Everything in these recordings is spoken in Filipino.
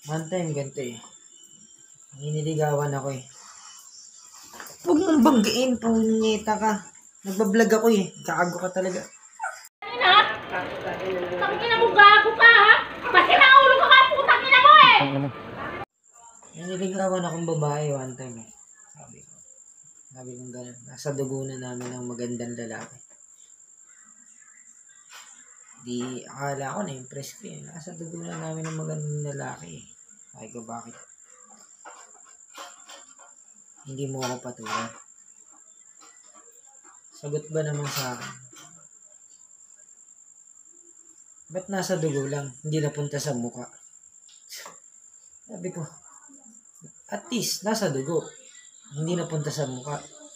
One time ganito eh. Niniligawan ako eh. Huwag mong banggain, punyeta ka. Nagbablog ako eh. Gago ka talaga. Tangina mo, gago ka ha? Basta naulo ka ka, putang ina mo eh! Niniligawan akong babae one time eh. Sabi ko gano'n. Nasa dugo na namin ng magandang lalaki. Di akala ko na-impress ko eh. Nasa dugo na namin ng magandang lalaki eh. Sabi ko bakit? Hindi mo ako patulan. Sagot ba naman sa akin? Ba't nasa dugo lang? Hindi napunta sa muka. Sabi ko, at least nasa dugo. Hindi napunta sa muka.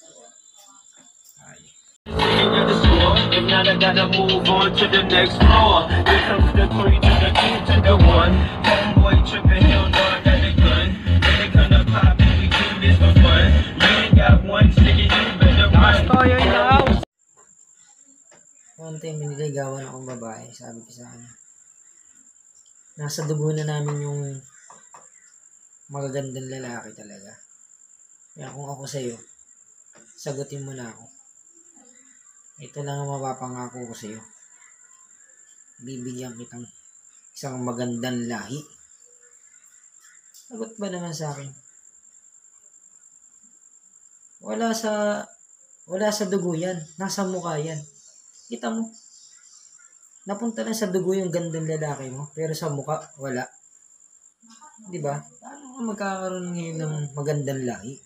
If not, I gotta move on to the next floor. Here comes the 3 to the 2 to the 1. Homeboy tripping, hell no, I got the gun. When it come to poppin', we do this for fun. You ain't got one ticket, you better run. Toyo in the house. One time, nililigawan akong babae. Sabi ko sa kanya, nasa dugo na namin yung magagandang lalaki talaga. Kaya kung ako sa'yo, sagutin mo na ako. Ito lang ang mapapangako ko sa'yo. Bibigyan kitang isang magandang lahi. Sagot ba naman sa akin? Wala sa dugo yan. Nasa mukha yan. Kita mo. Napunta lang sa dugo yung gandang lalaki mo, pero sa mukha, wala. Diba? Paano ka magkakaroon ngayon ng magandang lahi?